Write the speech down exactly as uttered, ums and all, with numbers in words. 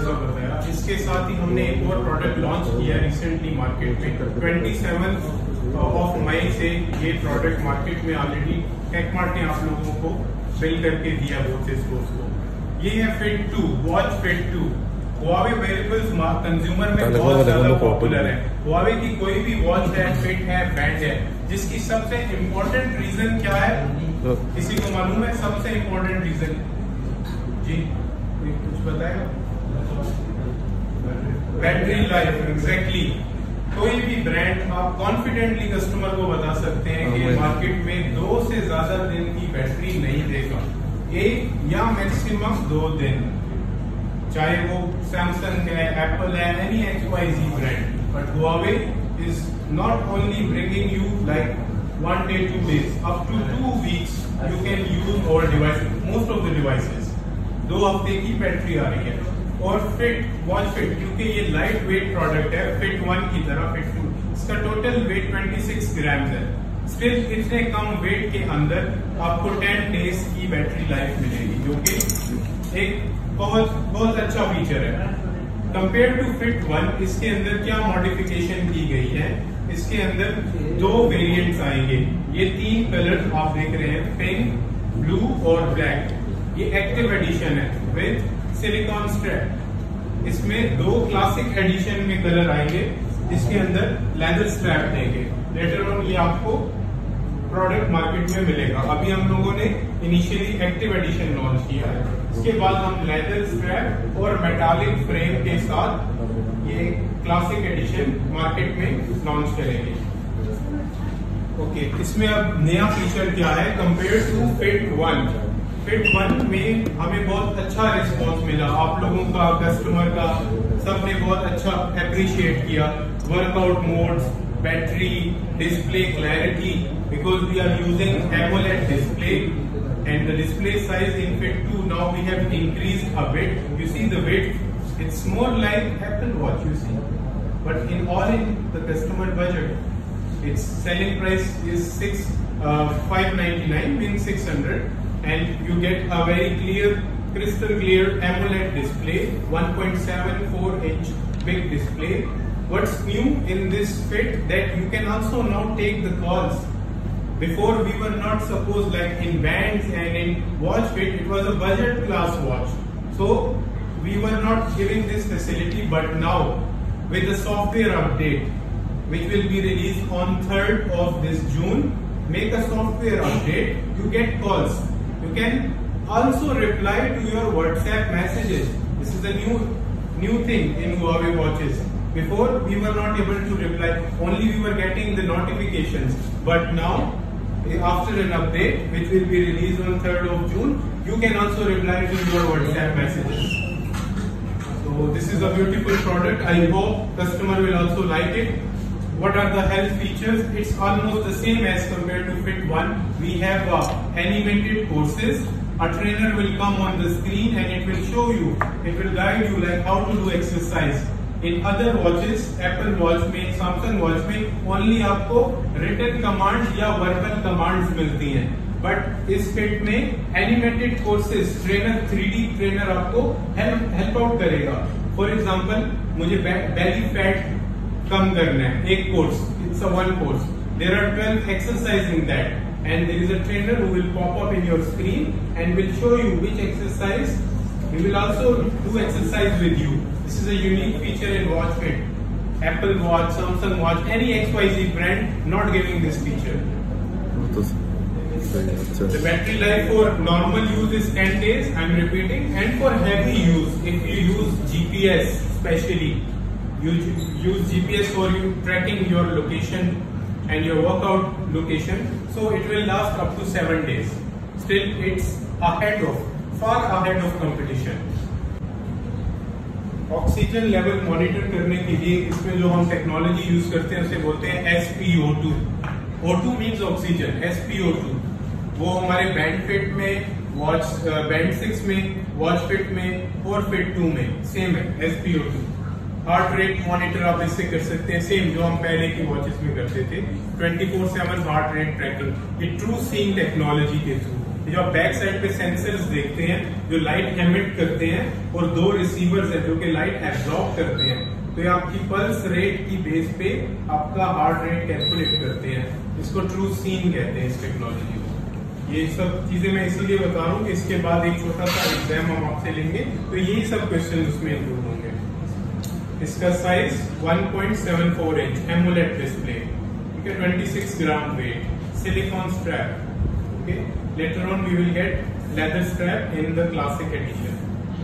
सा बताया। इसके साथ ही हमने एक और प्रोडक्ट लॉन्च किया रिसेंटली मार्केट में। सत्ताईस ऑफ मई से ये प्रोडक्ट मार्केट में ऑलरेडी टेकमार्ट ने आप लोगों को बिल करके दिया बहुत से स्टोर्स को। ये है fit two, watch fit two. Huawei wearables consumer में बहुत ज्यादा पॉपुलर है। हुआवे की कोई भी वॉच है, फिट है, बैंड है, जिसकी सबसे इम्पोर्टेंट रीजन क्या है, किसी को मालूम है? सबसे इम्पोर्टेंट रीजन जी कुछ बताएगा? Battery life. एग्जैक्टली। कोई भी ब्रांड आप कॉन्फिडेंटली कस्टमर को बता सकते हैं कि मार्केट में दो से ज्यादा दिन की बैटरी नहीं देगा, एक या मैक्सिमम दो दिन, चाहे वो सैमसंग है, एप्पल है, any X Y Z brand. But Huawei is not only bringing you like one day two days, up to two weeks you can use और device, most of the devices दो हफ्ते की battery आ रही है। और fit watch fit, क्योंकि ये light weight product है, फिट वन की तरह फिट टू, इसका टोटल वेट छब्बीस ग्राम है। स्टिल इतने कम वेट के अंदर आपको टेन डेज की बैटरी लाइफ मिलेगी, जो कि एक बहुत बहुत अच्छा फीचर है कंपेयर टू फिट वन। इसके अंदर क्या मॉडिफिकेशन की गई है, इसके अंदर दो वेरिएंट्स आएंगे। ये तीन कलर आप देख रहे हैं, पिंक, ब्लू और ब्लैक। ये एक्टिव एडिशन है विद सिलिकॉन स्ट्रैप। इसमें दो क्लासिक एडिशन में कलर आएंगे, इसके अंदर लेदर स्ट्रैप देंगे। लेटर ऑन ये आपको प्रोडक्ट मार्केट में मिलेगा। अभी हम लोगों ने इनिशियली एक्टिव एडिशन लॉन्च किया है, इसके बाद हम लेदर स्ट्रैप और मेटालिक फ्रेम के साथ ये क्लासिक एडिशन मार्केट में लॉन्च करेंगे। ओके, इसमें अब नया फीचर क्या है compare to fit one. Fit one में हमें बहुत अच्छा रिस्पांस मिला, आप लोगों का, कस्टमर का, सबने बहुत अच्छा अप्रिशिएट किया। Workout modes, battery, display clarity, because we are using AMOLED display and the display size in Fit two now we have increased a bit. You see the weight, it's more like Apple Watch, you see, but in all in the customer budget, its selling price is six uh, five ninety-nine, means six hundred, and you get a very clear, crystal clear AMOLED display, one point seven four inch big display. What's new in this Fit that you can also now take the calls. Before we were not supposed, like in bands and in watch fit, it was a budget class watch, so we were not giving this facility. But now with the software update which will be released on third of this June, make a software update, you get calls, you can also reply to your WhatsApp messages. This is a new new thing in Huawei watches. Before we were not able to reply, only we were getting the notifications, but now after an update which will be released on third of June, you can also reply to your WhatsApp messages. So this is a beautiful product. I hope customer will also like it. What are the health features? It's almost the same as compared to Fit one. We have uh, animated courses. A trainer will come on the screen and it will show you, it will guide you like how to do exercise. In other watches, Apple Watch में, Samsung Watch में only आपको written commands या verbal commands मिलती हैं, but इस fit में animated courses, trainer three D trainer आपको help help out करेगा। For example, मुझे belly fat कम करना है, एक course, it's a one course. There are twelve exercises in that, and there is a trainer who will pop up in your screen and will show you which exercise. He will also do exercise with you. This is a unique feature in Watch Fit. Apple Watch, Samsung Watch, any X Y Z brand not giving this feature. The battery life for normal use is ten days, I am repeating, and for heavy use, if you use G P S especially, you use G P S for you tracking your location and your workout location, so it will last up to seven days. Still, it's ahead of, far ahead of competition. Oxygen level monitor करने के लिए इसमें जो हम technology use करते हैं उसे बोलते हैं S P O two. O two means oxygen, S P O two वो हमारे बैंड फिट में, वॉच बैंड सिक्स में, वॉच फिट में और फिट टू में सेम है S P O two. Heart rate monitor आप इससे कर सकते हैं, सेम जो हम पहले की वॉचेस में करते थे, twenty four seven heart rate tracking, ये ट्रू सीइंग टेक्नोलॉजी के थ्रू। जो आप बैक साइड पे सेंसर्स देखते हैं जो लाइट एमिट करते हैं और दो रिसीवर्स हैं जो कि लाइट एब्जॉर्ब करते हैं। तो ये आपकी पल्स रेट की बेस पे आपका हार्ट रेट कैलकुलेट करते हैं। इसको ट्रू सीन कहते हैं इस टेक्नोलॉजी को। ये सब चीजें मैं इसीलिए बता रहा हूँ कि इसके बाद एक छोटा सा एग्जाम हम आपसे लेंगे तो यही सब क्वेश्चन उसमें इंक्लूड होंगे। इसका size one point seven four inch AMOLED display, ठीक है, twenty six gram weight, silicone strap. Okay, later on we will get leather strap in the classic edition.